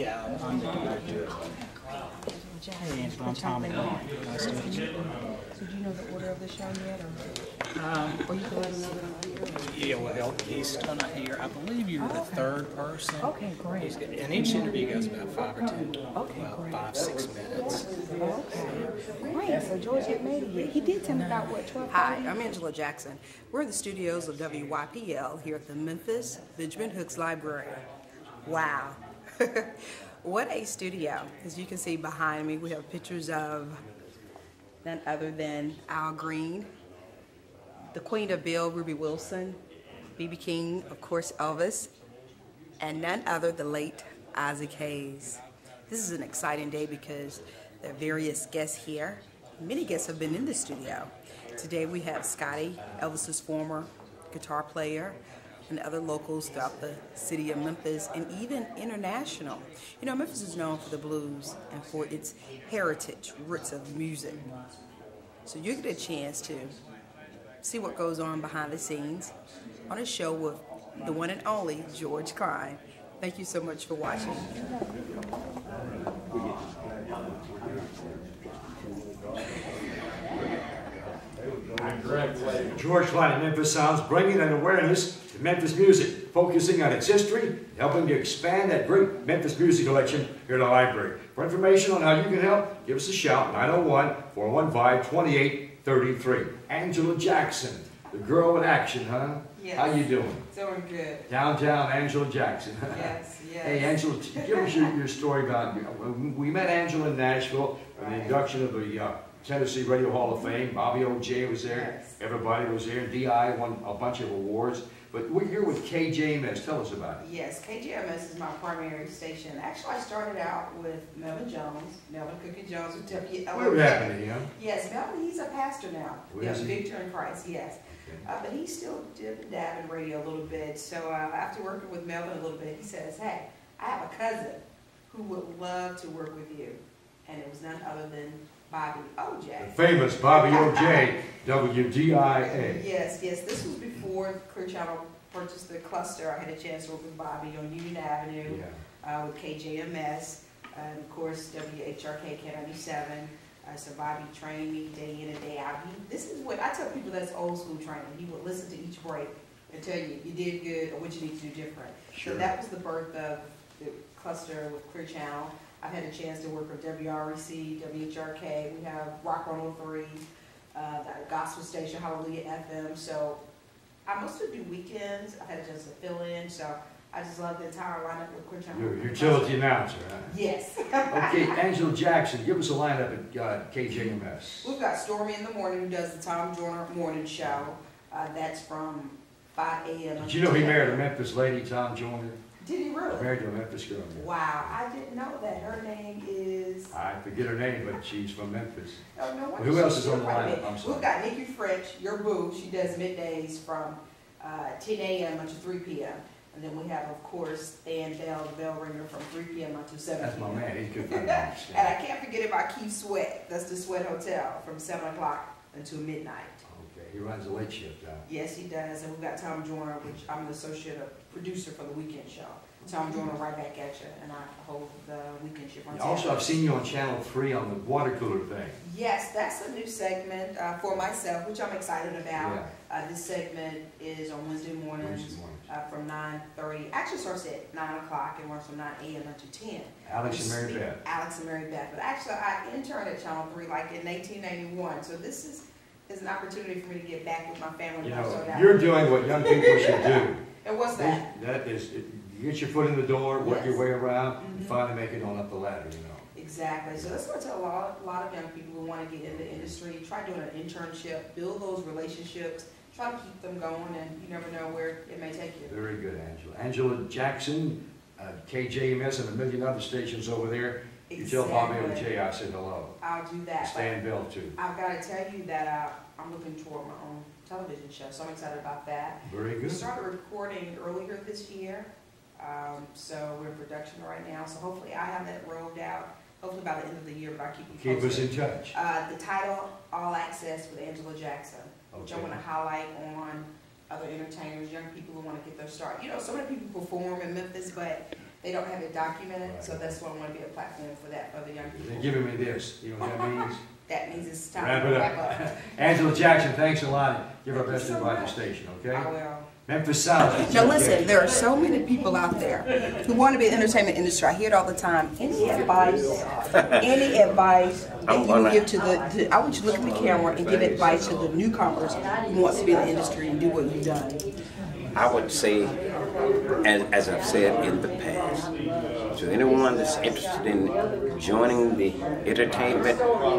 Yeah, I'm the director. Hey, Angela, I'm Tommy. Nice to meet you. So do you know the order of the show yet, or you can let him know that I'm here? Yeah, well, he's still not here. I believe you're the third person. Okay, great. And each interview goes about 5 or 10, Okay, well, great. 5-6 minutes. Okay, great. So George had made it yet. He did tell me about what 12. Hi, I'm Angela Jackson. We're in the studios of WYPL here at the Memphis Benjamin Hooks Library. Wow. What a studio. As you can see behind me, we have pictures of none other than Al Green, the Queen of Bill, Ruby Wilson, B.B. King, of course, Elvis, and none other the late Isaac Hayes. This is an exciting day because there are various guests here. Many guests have been in the studio. Today we have Scotty, Elvis's former guitar player, and other locals throughout the city of Memphis and even international. You know, Memphis is known for the blues and for its heritage, roots of music. So you get a chance to see what goes on behind the scenes on a show with the one and only George Klein. Thank you so much for watching. George Klein at Memphis Sounds, bringing an awareness to Memphis music, focusing on its history, helping to expand that great Memphis music collection here at the library. For information on how you can help, give us a shout, 901-415-2833. Angela Jackson, the girl with action, huh? Yes. How you doing? Doing good. Downtown Angela Jackson. Yes, yes. Hey, Angela, give us your story about, we met Angela in Nashville for the induction of the Tennessee Radio Hall of Fame. Bobby O.J. was there. Yes. Everybody was there. D.I. won a bunch of awards. But we're here with KJMS. Tell us about it. Yes, KJMS is my primary station. Actually, I started out with Melvin Jones, Melvin Cookie Jones with WLOK. What happened to him? Yes, Melvin, he's a pastor now. Where is he? Victor in Christ, yes. Okay. But he still did dab in radio a little bit. So after working with Melvin a little bit, he says, hey, I have a cousin who would love to work with you. And it was none other than Bobby O.J. The famous Bobby O.J., WDIA. Yes, yes. This was before Clear Channel purchased the cluster. I had a chance to work with Bobby on Union Avenue with KJMS, and of course WHRK K97. So Bobby trained me day in and day out. This is what I tell people, that's old school training. He would listen to each break and tell you you did good or what you need to do different. Sure. So that was the birth of the cluster with Clear Channel. I've had a chance to work with WREC, WHRK. We have Rock 103, the gospel station, Hallelujah FM. So I mostly do weekends. I've had a chance to fill in. So I just love the entire lineup with Clear Channel. You're a utility announcer, huh? Yes. Okay, Angela Jackson, give us a lineup at KJMS. We've got Stormy in the morning who does the Tom Joyner morning show. That's from 5 a.m. Did you know he married a Memphis lady, Tom Joyner? Did he really? Married to a Memphis girl. Yeah. Wow, I didn't know that. Her name is... I forget her name, but she's from Memphis. Oh, no wonder. Who else is She's on the quite a lineup? bit. I'm sorry. We've got Nikki French, your boo. She does middays from 10 a.m. until 3 p.m. And then we have, of course, Stan Bell, the bell ringer, from 3 p.m. until 7 p.m. That's my man. He's good for And I can't forget about Keith Sweat. That's the Sweat Hotel from 7 o'clock until midnight. Okay, he runs a late shift, huh? Yes, he does. And we've got Tom Joyner, which I'm the associate producer for the weekend show. Tom Joyner right back at you, and I hold the weekend shift on Also, I've seen you on Channel 3 on the water cooler thing. Yes, that's a new segment for myself, which I'm excited about. This segment is on Wednesday mornings from 9:30. Actually starts at 9 o'clock and runs from 9 a.m. until 10. Alex and Mary Beth. Alex and Mary Beth. But actually, I interned at Channel 3 like in 1991. So this is an opportunity for me to get back with my family. You know, you're doing what young people should do. And what's that? That is, you get your foot in the door, work your way around, and finally make it on up the ladder, you know. Exactly. So that's what I tell a lot of young people who want to get into the industry. Try doing an internship, build those relationships, try to keep them going, and you never know where it may take you. Very good, Angela. Angela Jackson, KJMS, and a million other stations over there. Exactly. You tell Bobby O.J. I said hello. I'll do that. Stan Bell, too. I've got to tell you that I'm looking toward my own television show, so I'm excited about that. Very good. We started recording earlier this year, so we're in production right now. So hopefully I have that rolled out, hopefully by the end of the year, but I'll keep you posted. Keep us in touch. The title, All Access with Angela Jackson, which I want to highlight on other entertainers, young people who want to get their start. You know, so many people perform in Memphis, but They don't have it documented, so that's why I want to be a platform for that, for the young people. They're giving me this. You know what that means? That means it's time Wrap to it wrap up. up. Angela Jackson, thanks a lot. Give our Thank you best so to the much. station, okay? I will. Memphis South. Now listen, there are so many people out there who want to be in the entertainment industry. I hear it all the time. Any advice that you would give to the, I want you to look at the camera and give advice to the newcomers who wants to be in the industry and do what you've done. I would say, as I've said in the past, to anyone that's interested in joining the entertainment,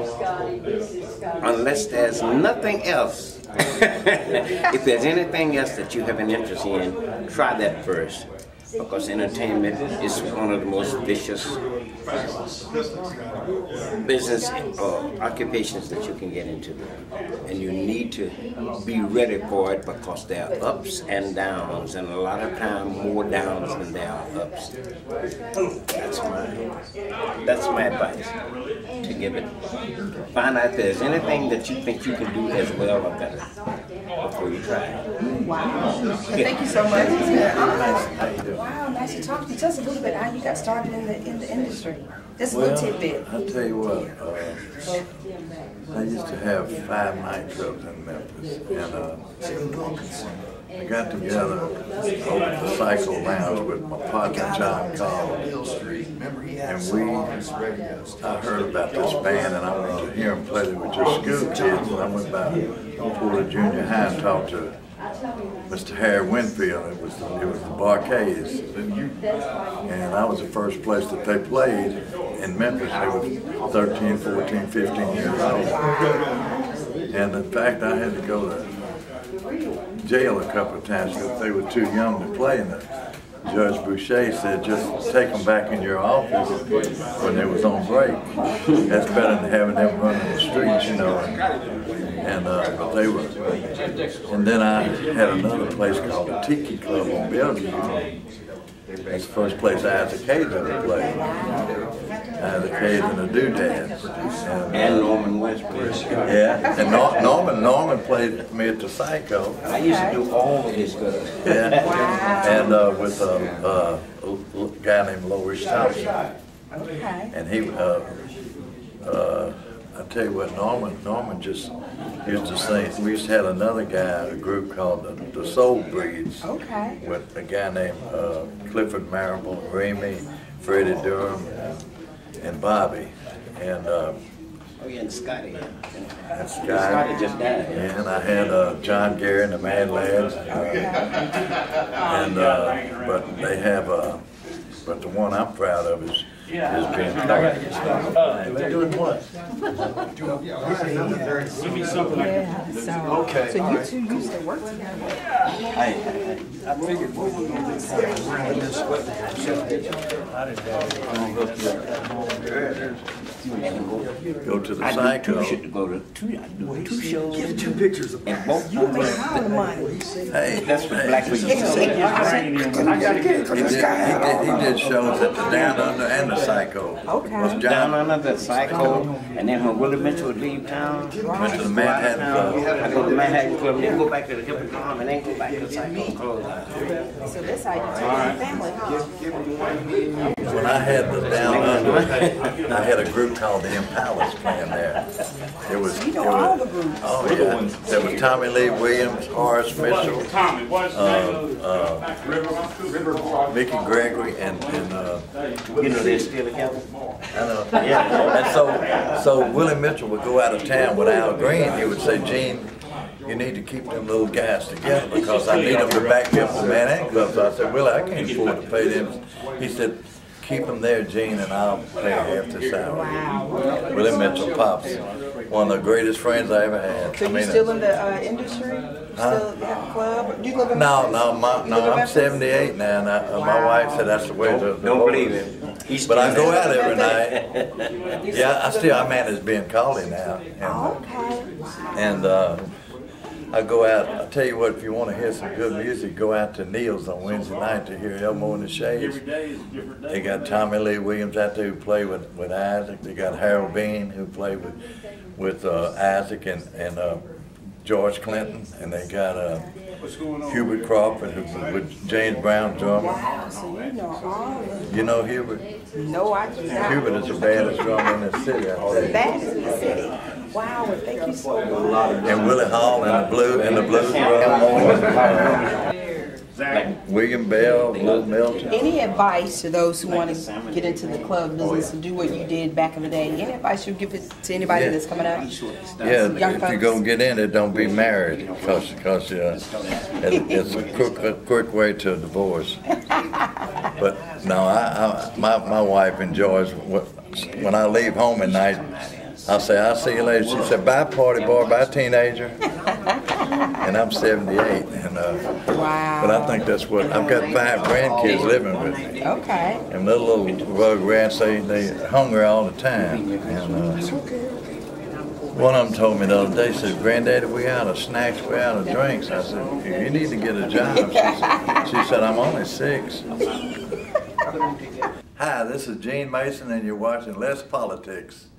unless there's nothing else, if there's anything else that you have an interest in, try that first. Because entertainment is one of the most vicious business occupations that you can get into. And you need to be ready for it because there are ups and downs, and a lot of times more downs than there are ups. That's my advice, to give it. Find out if there's anything that you think you can do as well or better before you try it. Wow. Thank you so much. It's been an honor. Wow, nice to talk to you. Tell us a little bit how you got started in the industry. Just a little tidbit. I'll tell you what, I used to have 5 nightclubs in Memphis, and I got together over the Cycle Lounge with my partner John Collins, and I heard about this band, and I wanted to hear them play. They were just school kids, and I went by Porter Junior High and talked to Mr. Harry Winfield. It was the Barcades, and I was the first place that they played in Memphis. They was 13, 14, 15 years old, and in fact I had to go to jail a couple of times because they were too young to play. And Judge Boucher said, just take them back in your office when they was on break. That's better than having them running the streets, you know. But they were. And then I had another place called the Tiki Club on Bellevue. That's the first place Isaac Hayes ever played. Isaac Hayes and the Doodads. And Norman Westbrook. Yeah, and Norman played me at the Psycho. I used to do all of his stuff. Yeah, and with a guy named Loris Thompson. Okay. And he, I tell you what, Norman just used to sing. We used to have another guy, a group called the Soul Breeds. Okay. With a guy named Clifford Marable, Remy, Freddie Durham, and Bobby. And Oh yeah, and Scotty. and Scotty just died. And I had John Gary and the Mad Lads. But they have, but the one I'm proud of is being They're doing what? Give me something. Yeah, so you two used to work together. I figured we were going to around this way. I didn't go to the I Psycho. should go to two shows. Get 2 pictures of And both You make all the money. Hey, that's what Black people I gotta get it. he did shows at the Down Under and the Psycho. Okay. Was Down John Under the Psycho, and then when Willie Mitchell would leave town, went to the Manhattan Club. I go to the Manhattan Club, then go back to the Hippodrome, and then go back to the Psycho Club. So this how you take the family, huh? When I had the Down Under, I had a group called the Impalas playing there. It was. You know all the groups. Oh yeah. There was Tommy Lee Williams, Horace Mitchell, Mickey Gregory, and You know they're still together. I know. Yeah. And so Willie Mitchell would go out of town with Al Green. He would say, Gene, you need to keep them little guys together because I need them to back me up for Man and Clubs. I said, Willie, I can't afford to pay them. He said, keep them there, Gene, and I'll pay half the salary. Willie Mitchell, Pops, one of the greatest friends I ever had. So you still in the industry? Still have a club? Do you live in No, Memphis? I'm 78 now, and my wife said that's the way to Don't believe him. But I go out every night. Yeah, I manage being Callie now. Okay. And I go out. I tell you what, if you want to hear some good music, go out to Neil's on Wednesday night to hear Elmo and the Shades. They got Tommy Lee Williams out there who played with Isaac. They got Harold Bean who played with Isaac and George Clinton, and they got Hubert Crawford, who was with James Brown drummer. Wow, so you know all of You know Hubert? No, I do not. Hubert is the baddest drummer in the city. I tell you. That is the city. Wow, well, thank you so much. And Willie Hall and the blues drummer. William Bell, Blue Milton. Any advice to those who want to get into the club business and do what you did back in the day? Any advice you'd give it to anybody that's coming up? Yeah, Young if folks? you're gonna get in it, don't be married, because it's a quick way to a divorce. But no, my wife enjoys when I leave home at night. I'll say, I'll see you later. She said, bye, party boy, bye, teenager. And I'm 78. And, Wow. but I think that's what, I've got 5 grandkids living with me. Okay. And little rugrats, they hungry all the time. And one of them told me the other day, said, Granddaddy, we out of snacks, we out of drinks. I said, you need to get a job. She said, I'm only 6. Hi, this is Gene Mason, and you're watching Less Politics.